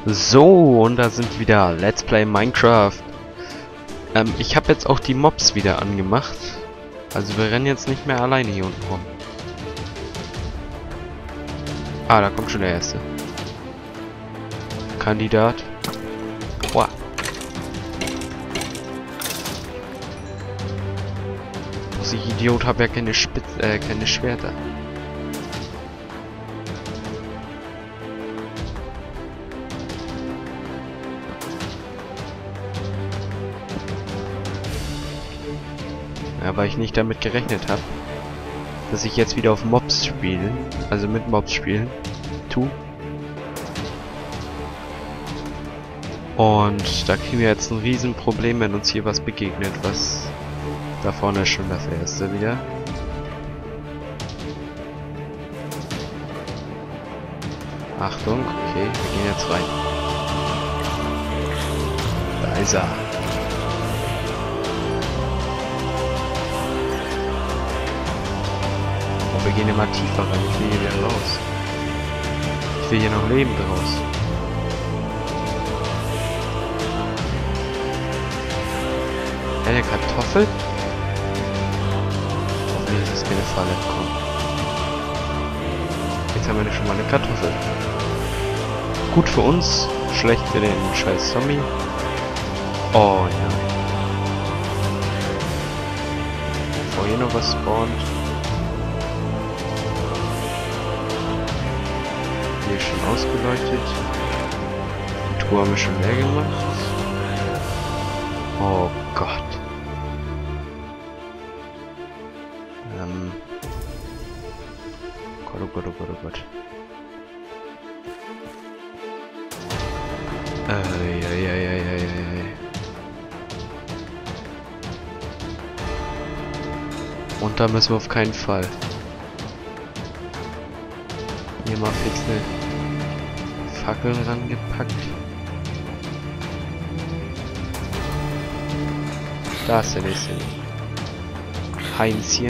So, und da sind wieder Let's Play Minecraft. Ich habe jetzt auch die Mobs wieder angemacht. Also wir rennen jetzt nicht mehr alleine hier unten rum. Ah, da kommt schon der erste Kandidat. Wow. Ich Idiot, habe ja keine Schwerter. Ja, weil ich nicht damit gerechnet habe, dass ich jetzt wieder auf Mobs spielen, also mit Mobs spielen, tue. Und da kriegen wir jetzt ein Riesenproblem, wenn uns hier was begegnet, was da vorne ist schon das erste wieder. Achtung, okay, wir gehen jetzt rein. Da ist er. Wir gehen immer tiefer rein. Ich will hier wieder raus. Ich will hier noch lebend raus. Eine Kartoffel? Hoffentlich ist es keine Falle. Komm. Jetzt haben wir schon mal eine Kartoffel. Gut für uns, schlecht für den scheiß Zombie. Oh nein. Bevor hier noch was spawnt. Hier ist schon ausgeleuchtet. Die Truhe haben wir schon leer gemacht. Oh Gott. Gott, oh Gott, oh Gott, oh Gott. Und da müssen wir auf keinen Fall. Hier mal fix eine Fackel rangepackt. Da ist der nächste. Heinz hier.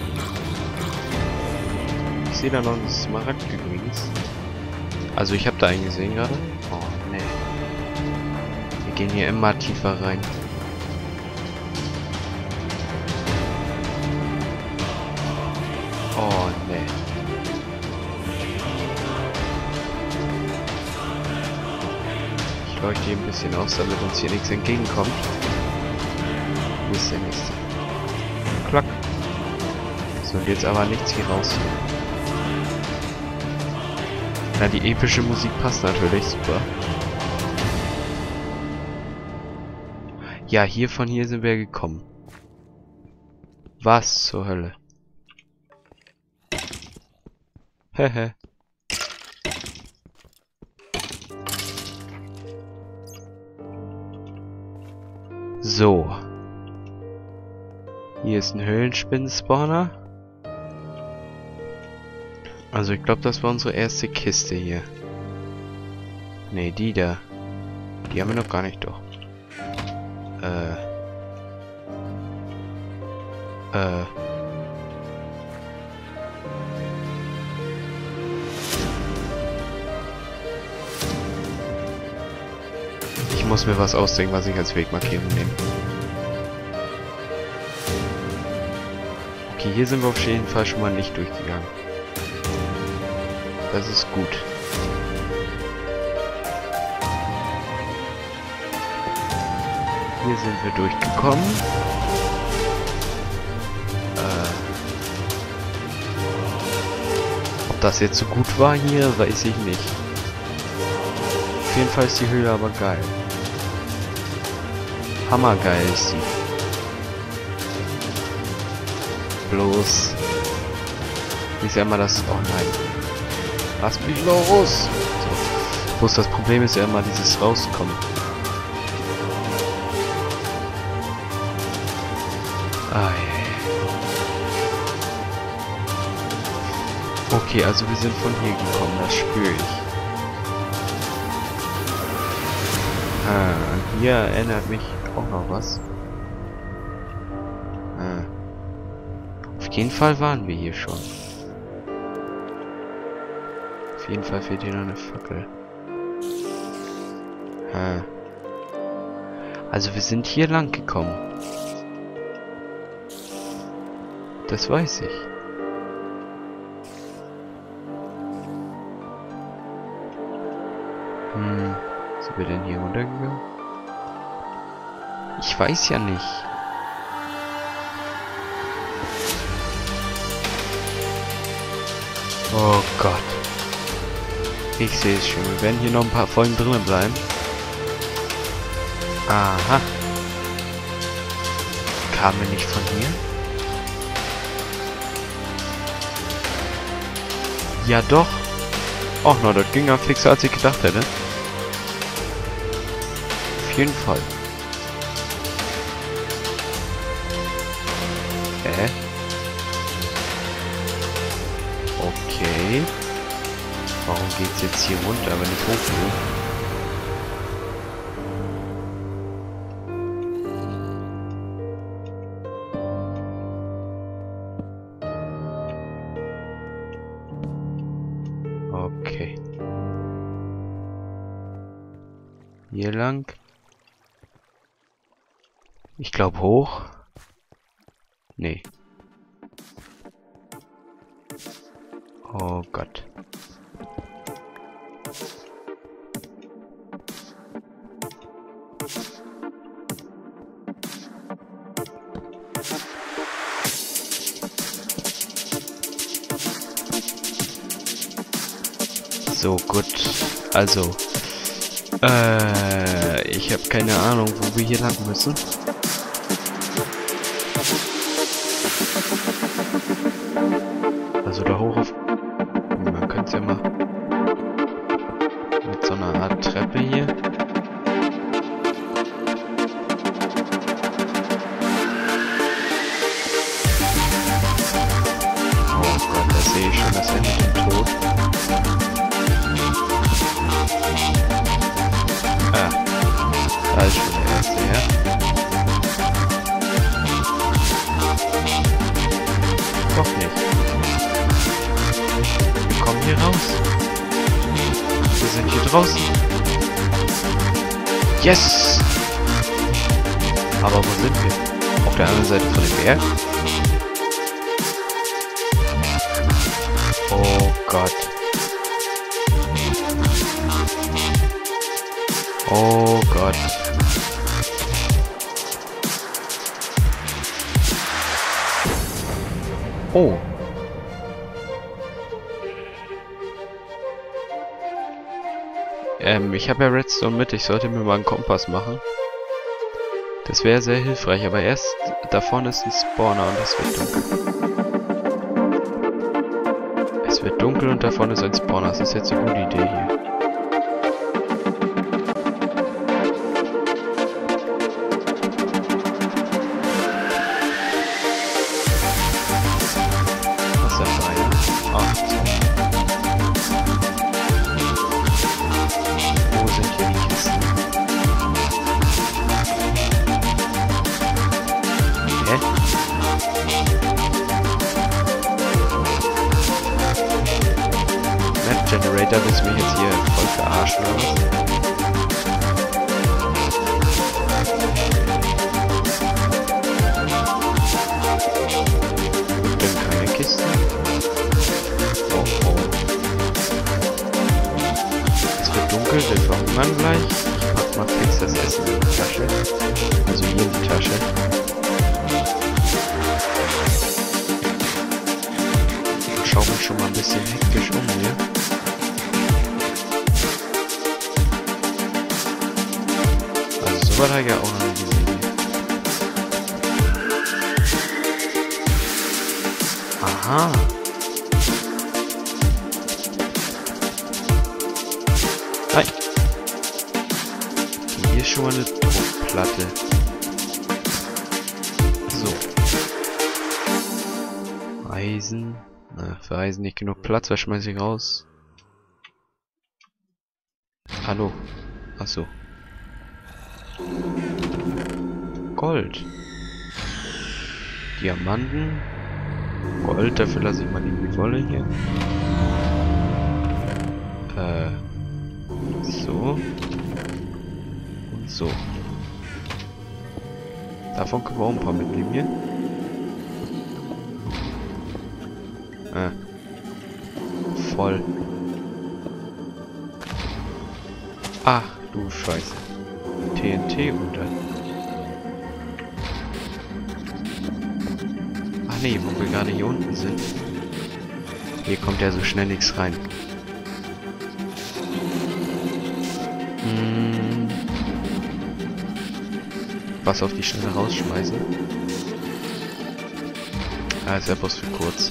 Ich sehe da noch einen Smaragd übrigens. Also ich habe da einen gesehen gerade. Oh ne. Wir gehen hier immer tiefer rein. Oh ne. Ich leuchte hier ein bisschen aus, damit uns hier nichts entgegenkommt. Wo ist der nächste? Klack. So, und jetzt aber nichts hier raus. Na, die epische Musik passt natürlich super. Ja, von hier sind wir gekommen. Was zur Hölle? Hehe. So. Hier ist ein Höhlenspinnen-Spawner. Also ich glaube, das war unsere erste Kiste hier. Ne, die da. Die haben wir noch gar nicht doch. Ich muss mir was ausdenken, was ich als Wegmarkierung nehme. Okay, hier sind wir auf jeden Fall schon mal nicht durchgegangen. Das ist gut. Hier sind wir durchgekommen. Ob das jetzt so gut war hier, weiß ich nicht. Auf jeden Fall ist die Höhle aber geil. Hammergeil ist sie. Bloß. Ist ja immer das... Oh nein. Lass mich los! So. Bloß das Problem ist ja immer dieses Rauskommen. Ah, yeah. Okay, also wir sind von hier gekommen, das spüre ich. Hier erinnert mich auch noch was. Auf jeden Fall waren wir hier schon. Auf jeden Fall fehlt hier noch eine Fackel. Also wir sind hier lang gekommen. Das weiß ich. Sind wir denn hier runtergegangen? Ich weiß ja nicht. Oh Gott. Ich sehe es schon. Wir werden hier noch ein paar Folgen drinnen bleiben. Aha. Kamen wir nicht von hier? Ja doch. Ach na, das ging ja fixer als ich gedacht hätte. Auf jeden Fall. Okay. Warum geht's jetzt hier runter, aber nicht hoch genug? Okay. Hier lang. Ich glaube hoch. Nee. Oh Gott. So, gut. Also. Ich habe keine Ahnung, wo wir hier lang müssen. Also da hoch auf... Man könnte es ja mal... Mit so einer Art Treppe hier. Oh Gott, da sehe ich schon das Ende im Tod. Da ist schon der erste her. Doch nicht. Wir kommen hier raus. Wir sind hier draußen. Yes! Aber wo sind wir? Auf der anderen Seite von dem Berg? Oh Gott. Oh Gott. Oh. Ich habe ja Redstone mit. Ich sollte mir mal einen Kompass machen. Das wäre sehr hilfreich. Aber erst da vorne ist ein Spawner und es wird dunkel. Es wird dunkel und da vorne ist ein Spawner. Das ist jetzt eine gute Idee hier. Generator, willst du mich jetzt hier voll verarschen oder was? Und dann keine Kisten. Oh oh. Es wird dunkel, wir verhungern gleich. Ich pack mal fix das Essen in die Tasche. Also hier in die Tasche. Und schau mich schon mal ein bisschen hektisch um hier. So war da ja auch noch nie gesehen. Aha. Nein. Hier ist schon mal eine Druckplatte. So. Eisen. Na, für Eisen nicht genug Platz, was schmeiß ich raus? Hallo. Achso. Gold. Diamanten. Gold, dafür lasse ich mal die Wolle hier. So. So. Davon können wir auch ein paar mitnehmen hier. Voll. Ach, du Scheiße. TNT unter. Ach nee, wo wir gerade hier unten sind. Hier kommt ja so schnell nichts rein. Was auf die Schnelle rausschmeißen. Ah, ist ja bloß für kurz.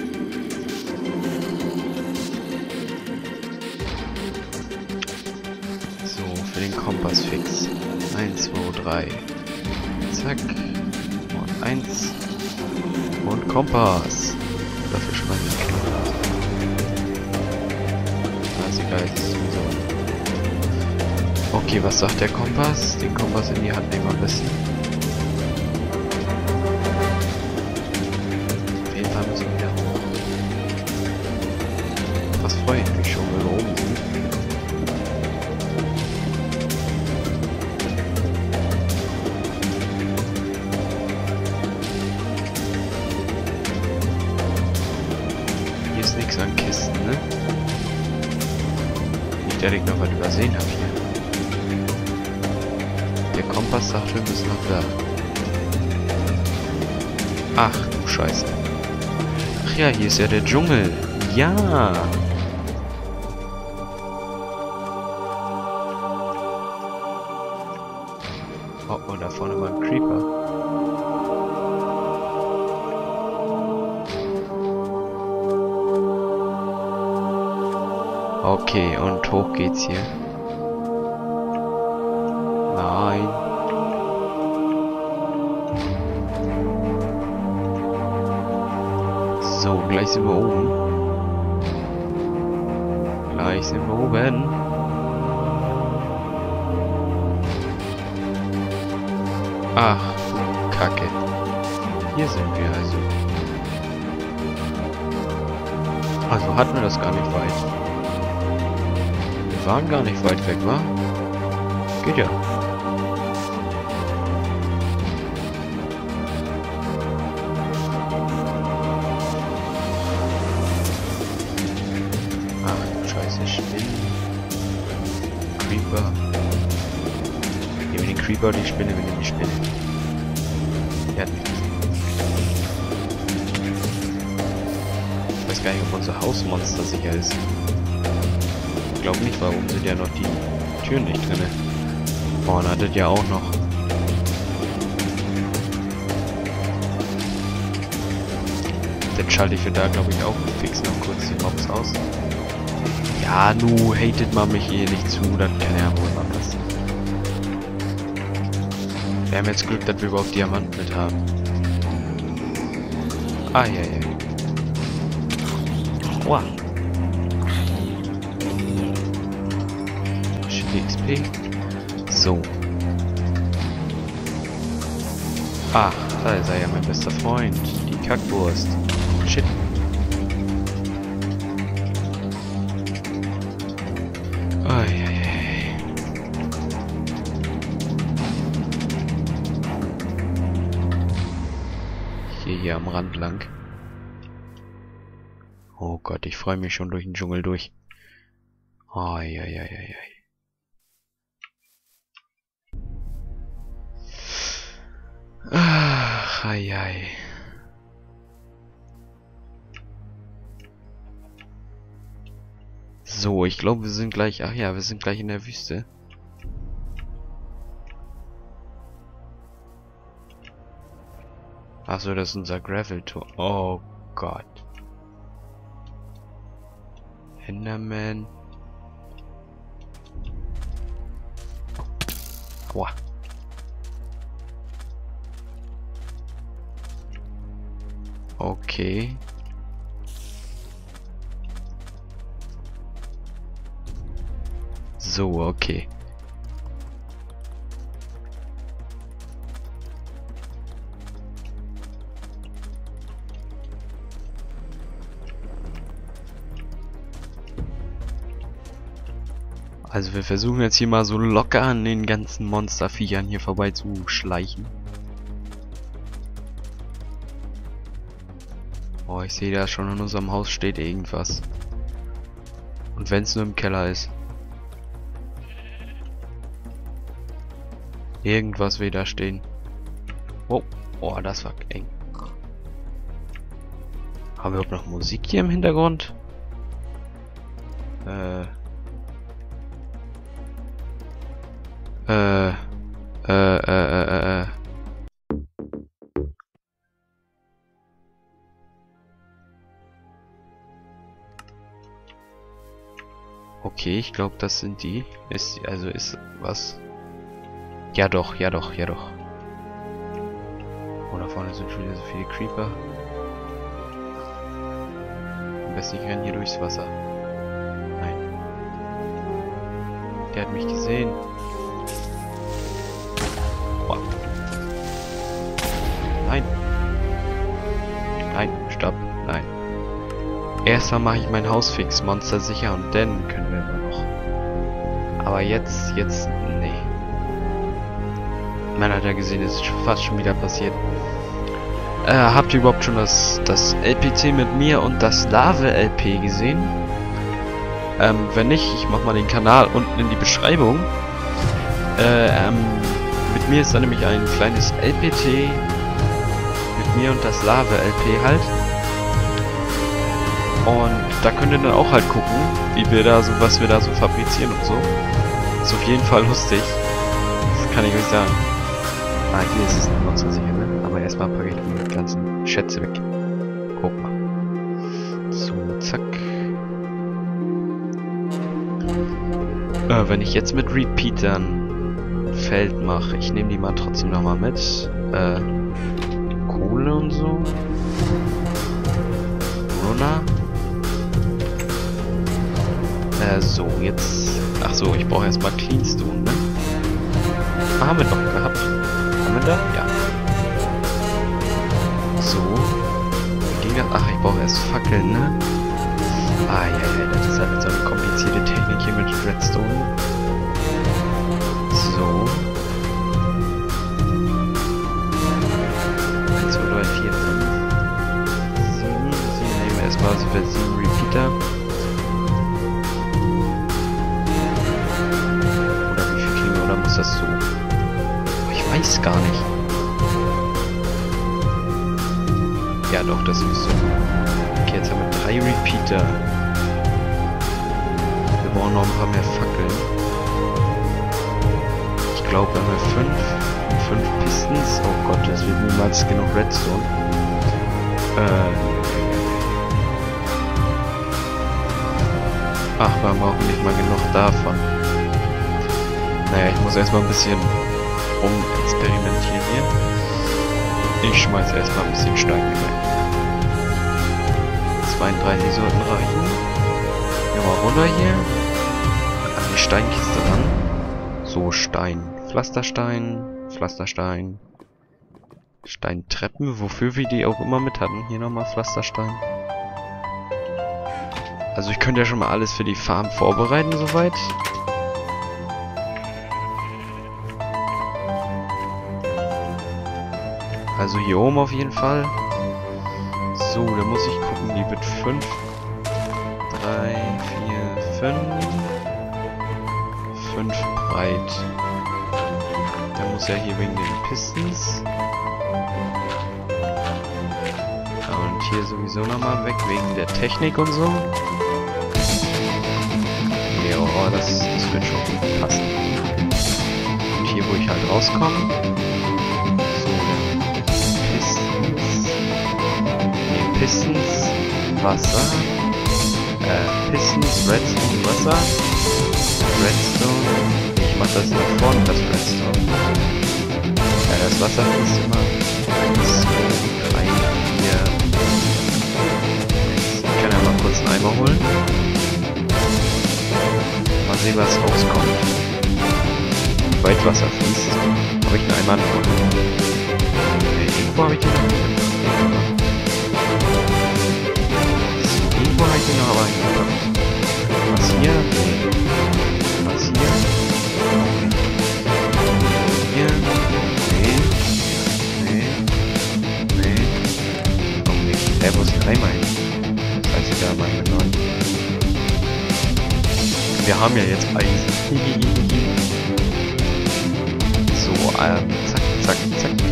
So, für den Kompass fix. 1, 2, 3. Zack. Und 1. Und Kompass. Dafür schmeißen wir. Ah, ist egal, ist sowieso. Okay, was sagt der Kompass? Den Kompass in die Hand nehmen am besten. Auf jeden Fall müssen wir wieder hoch. Was freue ich mich schon, wenn wir oben sind. Hier ist nichts an Kisten, ne? Nicht, dass ich noch was übersehen habe hier. Der Kompass sagt, wir müssen noch da. Ach du Scheiße. Ach ja, hier ist ja der Dschungel. Ja. Oh, und da vorne war ein Creeper. Okay, und hoch geht's hier. Nein. So, gleich sind wir oben. Gleich sind wir oben. Ach, Kacke. Hier sind wir also. Also hatten wir das gar nicht weit. Wir waren gar nicht weit weg, wa? Geht ja. Creeper. Nehmen wir den Creeper, die Spinne, wir nehmen die Spinne. Der hat mich gesehen. Ich weiß gar nicht, ob unser Hausmonster sicher ist. Ich glaube nicht, weil oben sind ja noch die Türen nicht drin. Vorne hat das ja auch noch. Dann schalte ich für da, glaube ich, auch fix noch kurz die Mobs aus. Ja, nu hatet man mich hier nicht zu, das kann ja wohl mal passieren. Wir haben jetzt Glück, dass wir überhaupt Diamanten mit haben. Ah, ja, ja. Wow. Schöne XP. So. Ach, da ist er ja, mein bester Freund. Die Kackwurst. Shit. Hier am Rand lang. Oh Gott, ich freue mich schon durch den Dschungel durch. Ai. Ach, ai. So, ich glaube, wir sind gleich... Ach ja, wir sind gleich in der Wüste. Achso, das ist unser Gravel-Tour. Oh Gott. Enderman. Aua. Okay. So, okay. Also wir versuchen jetzt hier mal so locker an den ganzen Monsterviechern hier vorbei zu schleichen. Oh, ich sehe da schon in unserem Haus steht irgendwas. Und wenn es nur im Keller ist. Irgendwas will da stehen. Oh, oh, das war eng. Haben wir überhaupt noch Musik hier im Hintergrund? Okay, ich glaube, das sind die. Ist was? Ja doch, ja doch, ja doch. Oh, da vorne sind schon wieder so viele Creeper. Am besten ich renne hier durchs Wasser. Nein. Der hat mich gesehen. Boah. Nein. Nein, stopp. Nein. Erstmal mache ich mein Haus fix, Monster sicher und dann können wir immer noch. Aber jetzt, nee. Man hat ja gesehen, es ist fast schon wieder passiert. Habt ihr überhaupt schon das LPC mit mir und das Lave-LP gesehen? Wenn nicht, ich mach mal den Kanal unten in die Beschreibung. Mit mir ist da nämlich ein kleines LPT mit mir und das Lave-LP halt. Und da könnt ihr dann auch halt gucken, wie wir da so, was wir da so fabrizieren und so. Ist auf jeden Fall lustig. Das kann ich euch sagen. Ah, hier ist es noch so sicher, ne? Aber erstmal packe ich die ganzen Schätze weg. Guck mal. So, zack. Wenn ich jetzt mit Repeatern Feld mache, ich nehme die mal trotzdem nochmal mit. Kohle und so. Runner. So, jetzt... Ach so, ich brauche erstmal Cleanstone, ne? Ah, haben wir doch gehabt. Haben wir da? Ja. So. Wie ging das? Ach, ich brauche erst Fackeln, ne? Ah, ja, das ist halt so eine komplizierte Technik hier mit Redstone. So. 1, 2, 3, 4, 5, 7. 7 nehmen wir erstmal, also für 7 Repeater. Ist das so? Ich weiß gar nicht. Ja doch, das ist so. Okay, jetzt haben wir 3 Repeater. Wir brauchen noch ein paar mehr Fackeln. Ich glaube, wenn wir 5 Pistons. Oh Gott, das wird niemals genug Redstone. Ach, wir haben auch nicht mal genug davon. Naja, ich muss erstmal ein bisschen experimentieren hier. Ich schmeiß erstmal ein bisschen Steine rein. 32 sollten reichen. Gehen wir mal runter hier. An die Steinkiste ran. So, Stein. Pflasterstein. Pflasterstein. Steintreppen, wofür wir die auch immer mit hatten. Hier nochmal Pflasterstein. Also ich könnte ja schon mal alles für die Farm vorbereiten soweit. Also hier oben auf jeden Fall. So, da muss ich gucken, die wird 5, 3, 4, 5 breit. Der muss ja hier wegen den Pistons. Und hier sowieso nochmal weg, wegen der Technik und so. Ja, oh, das wird schon gut passen. Und hier, wo ich halt rauskomme. Pistons, Wasser, Pistons, Redstone, Wasser, Redstone, ich mach das nach vorne, das Redstone. Ja, das Wasser fließt immer 1, 2, 3, 4. Ich kann ja mal kurz einen Eimer holen. Mal sehen, was rauskommt. Wie weit Wasser fließt. Habe ich einen Eimer geholt. Irgendwo habe ich den noch. Irgendwo habe ich den noch aber eingepackt. Was hier? Was Eins hier. Hier. Nee. Nee. Oh nee. Wo ist denn einmal hin? Das heißt, ich da mal mit 9. Wir haben ja jetzt Eisen. So, zack, zack, zack.